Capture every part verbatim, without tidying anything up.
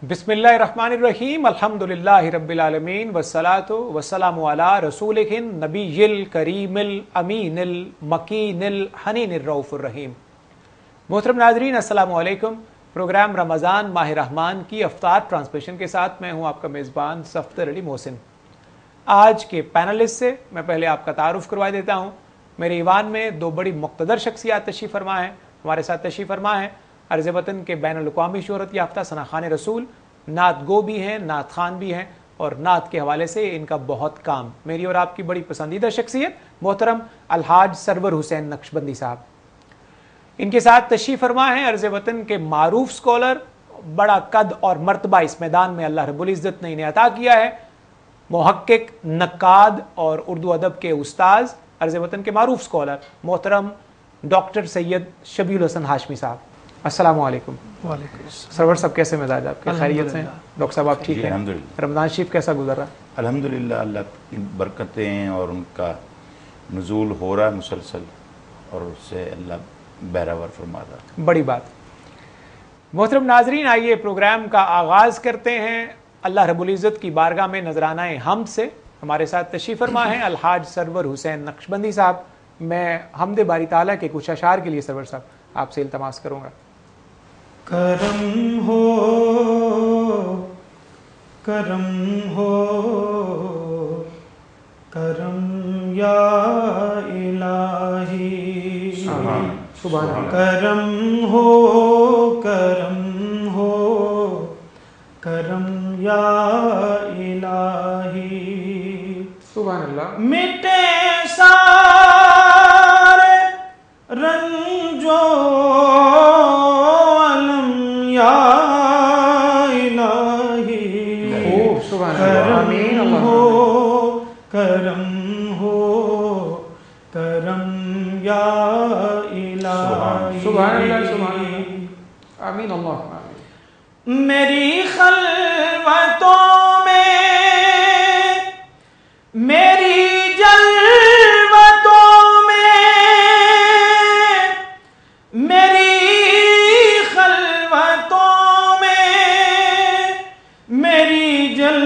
बिस्मिल्लाहिर्रहमानिर्रहीम अल्हम्दुलिल्लाहि रब्बिल आलमीन वस्सलातु वस्सलामु अला रसूलिहिन नबिय्यिल करीमिल अमीनिल मकीनिल हनीनिर रऊफुर रहीम। मोहतरम नाज़रीन, अस्सलामु अलैकुम। प्रोग्राम रमज़ान माह रहमान की अफ्तार ट्रांसमिशन के साथ मैं हूं आपका मेज़बान सफ़दर अली मोहसिन। आज के पैनलिस्ट से मैं पहले आपका तारुफ करवा देता हूं। मेरे ईवान में दो बड़ी मुक़्तदर शख्सियात तशरीफ़ फरमा हैं, हमारे साथ तशरीफ़ फरमा हैं अर्ज़ वतन के बैनुल अक़वामी शोहरत याफ्ता सना खान रसूल, नात गो भी हैं, नात खान भी हैं और नात के हवाले से इनका बहुत काम। मेरी और आपकी बड़ी पसंदीदा शख्सियत मोहतरम अलहाज सरवर हुसैन नक्शबंदी साहब। इनके साथ तशरीफ़ फरमा है अर्ज़ वतन के मारूफ स्कॉलर, बड़ा कद और मर्तबा इस मैदान में अल्लाह रब्बुल इज़्ज़त ने इन्हें अता किया है, मुहक्किक, नक्काद और उर्दू अदब के उस्ताद, अर्ज़ वतन के मारूफ स्कॉलर मोहतरम डॉक्टर सैयद शबीउल हसन हाशमी साहब। अस्सलामु अलैकुम। वालेकुम। सरवर साहब कैसे मिजाज आपके? खैरियत से? डॉक्टर साहब आप ठीक हैं? अल्हम्दुलिल्लाह। रमज़ान शरीफ कैसा गुजर रहा? अल्हम्दुलिल्लाह, अल्लाह की बरकतें और उनका नुज़ूल हो रहा है मुसलसल और उससे अल्लाह बहरावर फरमा रहा है। बड़ी बात। मोहतरम नाजरीन, आइए प्रोग्राम का आगाज़ करते हैं अल्लाह रब्बुल इज़्ज़त की बारगाह में नजराना हम से। हमारे साथ तशरीफ़ फरमा है अलहाज सरवर हुसैन नक्शबंदी साहब। मैं हमदे बारी ताला के कुछ अशार के लिए सरवर साहब आपसे इल्तमास करूँगा। करम हो करम हो करम या इलाही, सुभान अल्लाह। करम हो करम हो करम या इलाही, सुभान अल्लाह। मिटे सारे रंजो करम हो करम हो करम या इलाही, सुभान अल्लाह, सुभान अल्लाह। आमीन अल्लाह आमीन। मेरी खलवतों में, मेरी जलवतों में, मेरी खलवतों में, मेरी जल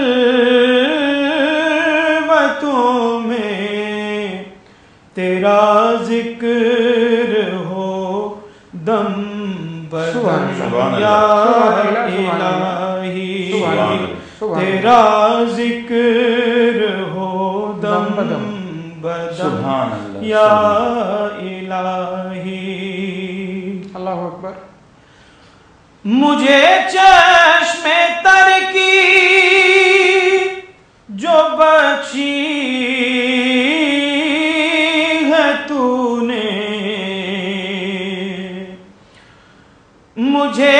तेरा जिक्र हो दम बदम या इलाही, तेरा जिक्र हो दम बदम या इलाही। अल्लाहु अकबर। मुझे चश्मे तर की जो बख्शी मुझे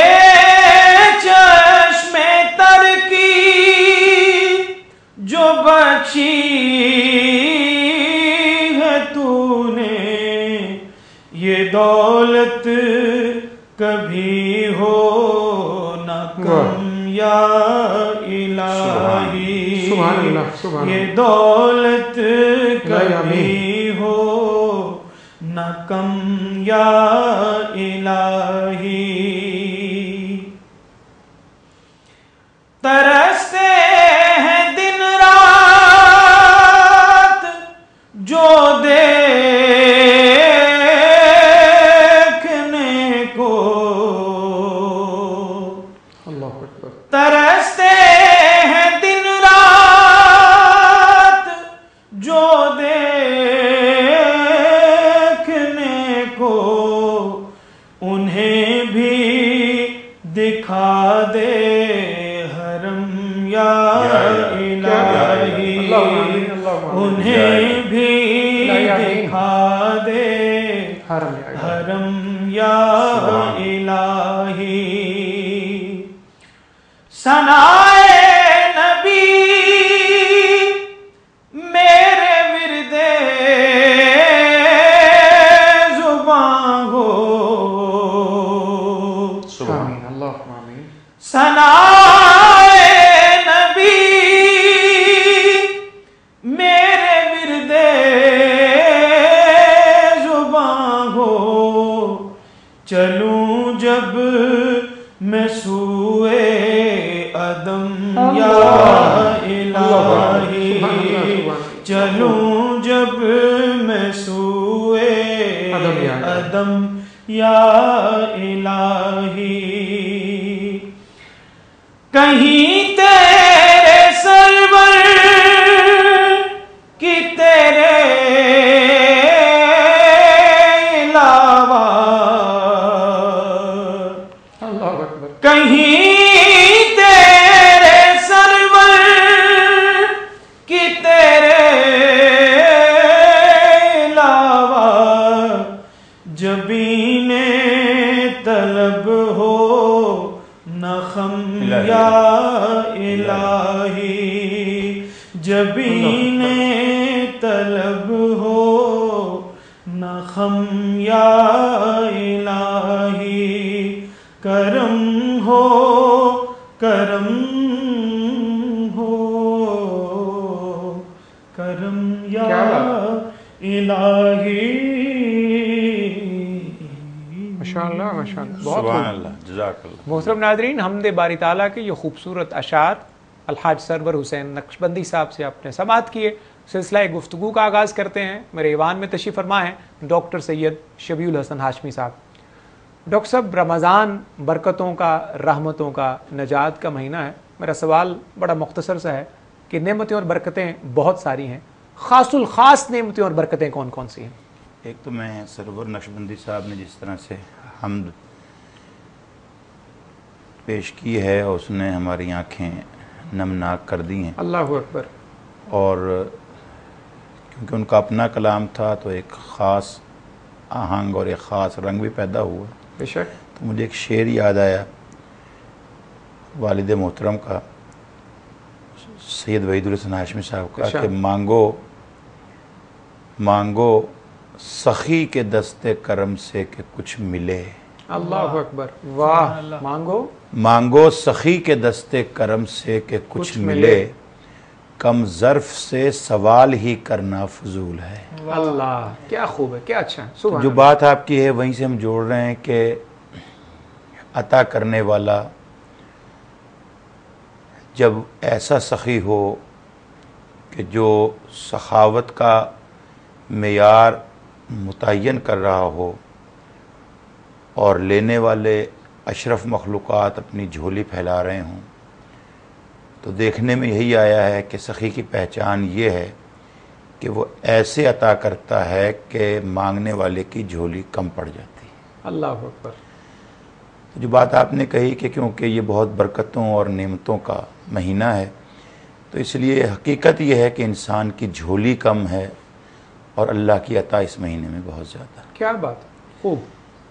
चश्मे तर की जो बख्शी है तूने, ये दौलत कभी हो न कम या इलाही, ये दौलत कभी हो न कम या इलाही। तरसते हैं दिन रात जो देखने को, अल्लाह अकबर। तरसते हैं दिन रात जो देखने को, उन्हें भी दिखा दे या इलाही, उन्हें भी दिखा दे हरम या इलाही। सनाए नबी मेरे विरदे जुबां हो, आमीन अल्लाह आमीन। सनाए नबी मेरे विरदे जुबां हो, चलूं जब मैं सूए چلوں جب میں سوئے عدم یا الہی، کہیں تیرے سرور کی تیرے علاوہ کہیں تیرے سرور کی تیرے علاوہ جبین طلب ہو نخم یا الہی، جبین طلب ہو نخم یا الہی، کرم ہو کرم ہو کرم یا الہی۔ ماشاءاللہ ماشاءاللہ، بہت سبحان خوب۔ اللہ، جزاک اللہ۔ محترم ناظرین، حمد باری تعالیٰ کے یہ خوبصورت اشعار الحاج سرور حسین نقشبندی صاحب سے آپ نے سماعت کیے۔ سلسلہ گفتگو کا آغاز کرتے ہیں۔ میرے ایوان میں تشریف فرما ہیں ڈاکٹر سید شبیع الحسن ہاشمی صاحب۔ ڈاکٹر صاحب، رمضان برکتوں کا، رحمتوں کا، نجات کا مہینہ ہے۔ میرا سوال بڑا مختصر سا ہے کہ نعمتیں اور برکتیں بہت ساری ہیں، خاص الخاص نعمتیں اور برکتیں کون کون سی ہیں؟ ایک تو میں سرور نقشبندی صاحب نے جس طرح سے حمد پیش کی ہے اور اس نے ہماری آنکھیں نمناک کر دی ہیں، اللہ اکبر۔ اور کیونکہ ان کا اپنا کلام تھا تو ایک خاص آہنگ اور ایک خاص رنگ بھی پیدا ہوا۔ بے شک۔ تو مجھے ایک شعر یاد آیا والد محترم کا، سید وحید الحسن ہاشمی صاحب کا، کہ مانگو مانگو سخی کے دستے کرم سے کہ کچھ ملے، اللہ اکبر، واہ، مانگو مانگو سخی کے دستے کرم سے کہ کچھ ملے، کم ظرف سے سوال ہی کرنا فضول ہے۔ اللہ، کیا خوب ہے، کیا اچھا ہے، سبحان جو بات آپ کی ہے وہیں سے ہم جوڑ رہے ہیں کہ عطا کرنے والا جب ایسا سخی ہو کہ جو سخاوت کا معیار متعین کر رہا ہو اور لینے والے اشرف مخلوقات اپنی جھولی پھیلا رہے ہوں، تو دیکھنے میں یہی آیا ہے کہ سخی کی پہچان یہ ہے کہ وہ ایسے عطا کرتا ہے کہ مانگنے والے کی جھولی کم پڑ جاتی ہے۔ اللہ اکبر۔ جو بات آپ نے کہی کہ کیونکہ یہ بہت برکتوں اور نعمتوں کا مہینہ ہے، تو اس لیے حقیقت یہ ہے کہ انسان کی جھولی کم ہے اور اللہ کی عطا اس مہینے میں بہت زیادہ ہے۔ کیا بات، خوب۔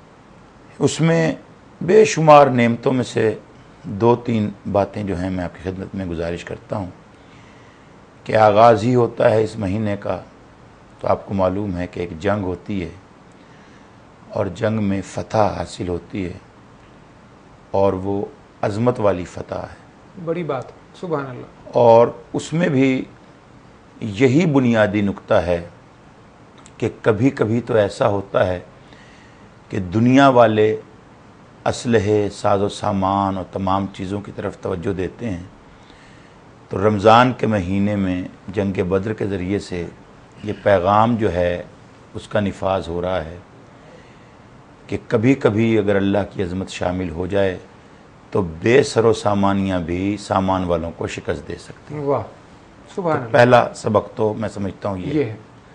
اس میں بے شمار نعمتوں میں سے دو تین باتیں جو ہیں میں آپ کی خدمت میں گزارش کرتا ہوں کہ آغاز ہی ہوتا ہے اس مہینے کا، تو آپ کو معلوم ہے کہ ایک جنگ ہوتی ہے اور جنگ میں فتح حاصل ہوتی ہے اور وہ عظمت والی فتح ہے، بڑی بات، سبحان اللہ۔ اور اس میں بھی یہی بنیادی نقطہ ہے کہ کبھی کبھی تو ایسا ہوتا ہے کہ دنیا والے اسلحے، ساز و سامان اور تمام چیزوں کی طرف توجہ دیتے ہیں، تو رمضان کے مہینے میں جنگ بدر کے ذریعے سے یہ پیغام جو ہے اس کا نفاذ ہو رہا ہے کہ کبھی کبھی اگر اللہ کی عظمت شامل ہو جائے تو بے سر و سامانیاں بھی سامان والوں کو شکست دے سکتی ہیں۔ واہ، سبحان تو اللہ۔ پہلا سبق تو میں سمجھتا ہوں یہ یہ ہے۔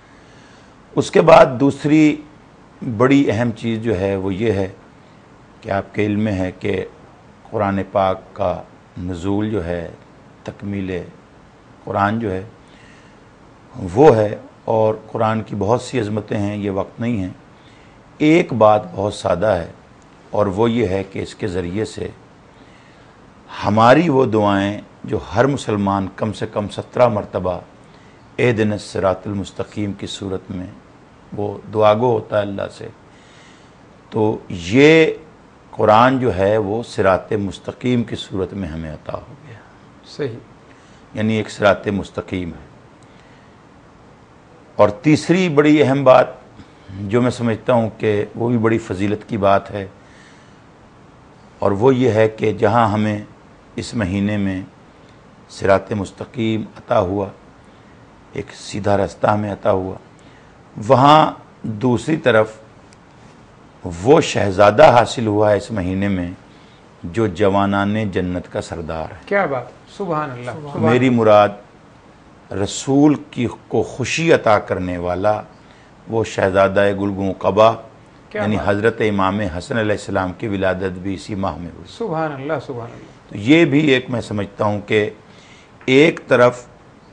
اس کے بعد دوسری بڑی اہم چیز جو ہے وہ یہ ہے کہ آپ کے علم میں ہے کہ قرآن پاک کا نزول جو ہے، تکمیل قرآن جو ہے وہ ہے، اور قرآن کی بہت سی عظمتیں ہیں، یہ وقت نہیں ہیں۔ ایک بات بہت سادہ ہے اور وہ یہ ہے کہ اس کے ذریعے سے ہماری وہ دعائیں جو ہر مسلمان کم سے کم سترہ مرتبہ اہدنا الصراط المستقیم کی صورت میں وہ دعا گو ہوتا ہے اللہ سے، تو یہ قرآن جو ہے وہ صراط مستقیم کی صورت میں ہمیں عطا ہو گیا، صحیح، یعنی ایک صراط مستقیم ہے۔ اور تیسری بڑی اہم بات جو میں سمجھتا ہوں کہ وہ بھی بڑی فضیلت کی بات ہے، اور وہ یہ ہے کہ جہاں ہمیں اس مہینے میں صراط مستقیم عطا ہوا، ایک سیدھا راستہ ہمیں عطا ہوا، وہاں دوسری طرف وہ شہزادہ حاصل ہوا ہے اس مہینے میں جو جوانان جنت کا سردار ہے۔ کیا بات، سبحان اللہ، سبحان میری مراد رسول کی کو خوشی عطا کرنے والا وہ شہزادہ گلگوں قبا، یعنی حضرت امام حسن علیہ السلام کی ولادت بھی اسی ماہ میں ہوئی۔ سبحان اللہ، سبحان اللہ۔ تو یہ بھی ایک میں سمجھتا ہوں کہ ایک طرف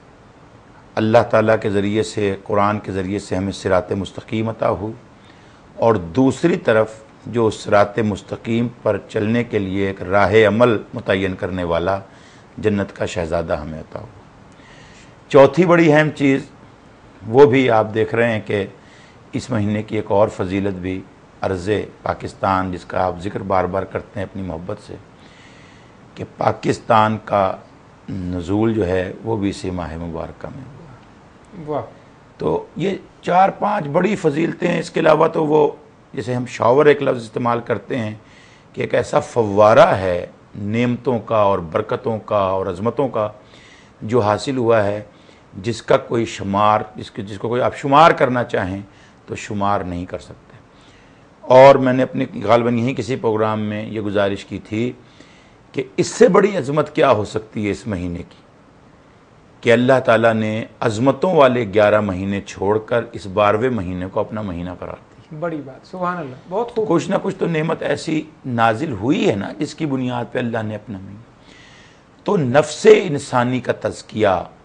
اللہ تعالیٰ کے ذریعے سے، قرآن کے ذریعے سے ہمیں صراط مستقیم عطا ہوئی، اور دوسری طرف جو صراط مستقیم پر چلنے کے لیے ایک راہ عمل متعین کرنے والا جنت کا شہزادہ ہمیں عطا ہوا۔ چوتھی بڑی اہم چیز وہ بھی آپ دیکھ رہے ہیں کہ اس مہینے کی ایک اور فضیلت بھی عرض پاکستان، جس کا آپ ذکر بار بار کرتے ہیں اپنی محبت سے، کہ پاکستان کا نزول جو ہے وہ بھی اسی ماہ مبارکہ میں ہوا۔ واہ، تو یہ چار پانچ بڑی فضیلتیں ہیں۔ اس کے علاوہ تو وہ جیسے ہم شاور ایک لفظ استعمال کرتے ہیں کہ ایک ایسا فوارہ ہے نعمتوں کا اور برکتوں کا اور عظمتوں کا جو حاصل ہوا ہے، جس کا کوئی شمار، جس کے جس کو کوئی آپ شمار کرنا چاہیں تو شمار نہیں کر سکتے۔ اور میں نے اپنے غالباً یہیں کسی پروگرام میں یہ گزارش کی تھی کہ اس سے بڑی عظمت کیا ہو سکتی ہے اس مہینے کی، کہ اللہ تعالیٰ نے عظمتوں والے گیارہ مہینے چھوڑ کر اس بارہویں مہینے کو اپنا مہینہ قرار دیا۔ بڑی بات، سبحان اللہ، بہت خوب۔ کچھ نہ کچھ تو نعمت ایسی نازل ہوئی ہے نا جس کی بنیاد پہ اللہ نے اپنا مہینہ، تو نفس انسانی کا تزکیہ،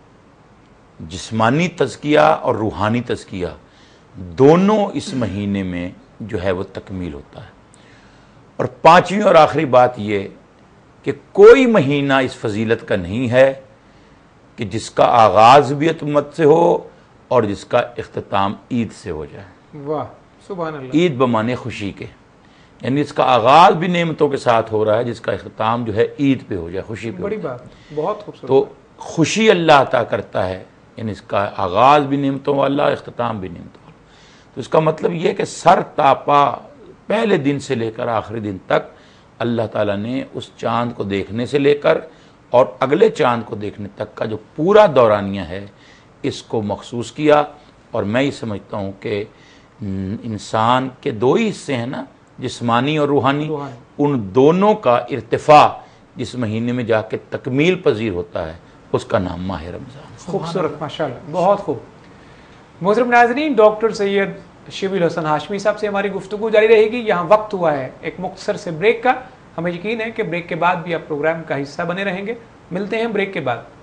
جسمانی تزکیہ اور روحانی تزکیہ دونوں اس مہینے میں جو ہے وہ تکمیل ہوتا ہے۔ اور پانچویں اور آخری بات یہ کہ کوئی مہینہ اس فضیلت کا نہیں ہے کہ جس کا آغاز بھی اتمت سے ہو اور جس کا اختتام عید سے ہو جائے۔ واہ، سبحان اللہ۔ عید بمانے خوشی کے، یعنی اس کا آغاز بھی نعمتوں کے ساتھ ہو رہا ہے، جس کا اختتام جو ہے عید پہ ہو جائے، خوشی پہ ہو بڑی جائے۔ بات، بہت خوبصورت۔ تو خوشی اللہ عطا کرتا ہے، یعنی اس کا آغاز بھی نعمتوں والا، اختتام بھی نعمتوں والا۔ تو اس کا مطلب یہ ہے کہ سر تاپا پہلے دن سے لے کر آخری دن تک اللہ تعالیٰ نے اس چاند کو دیکھنے سے لے کر اور اگلے چاند کو دیکھنے تک کا جو پورا دورانیہ ہے اس کو مخصوص کیا۔ اور میں یہ سمجھتا ہوں کہ انسان کے دو ہی حصے ہیں نا، جسمانی اور روحانی، روحانی۔ ان دونوں کا ارتفاع جس مہینے میں جا کے تکمیل پذیر ہوتا ہے اس کا نام ماہ رمضان۔ خوبصورت، ماشاءاللہ، بہت خوب۔ محترم ناظرین، ڈاکٹر سید شبیل حسن ہاشمی صاحب سے ہماری گفتگو جاری رہے گی۔ یہاں وقت ہوا ہے ایک مختصر سے بریک کا۔ ہمیں یقین ہے کہ بریک کے بعد بھی آپ پروگرام کا حصہ بنے رہیں گے۔ ملتے ہیں بریک کے بعد۔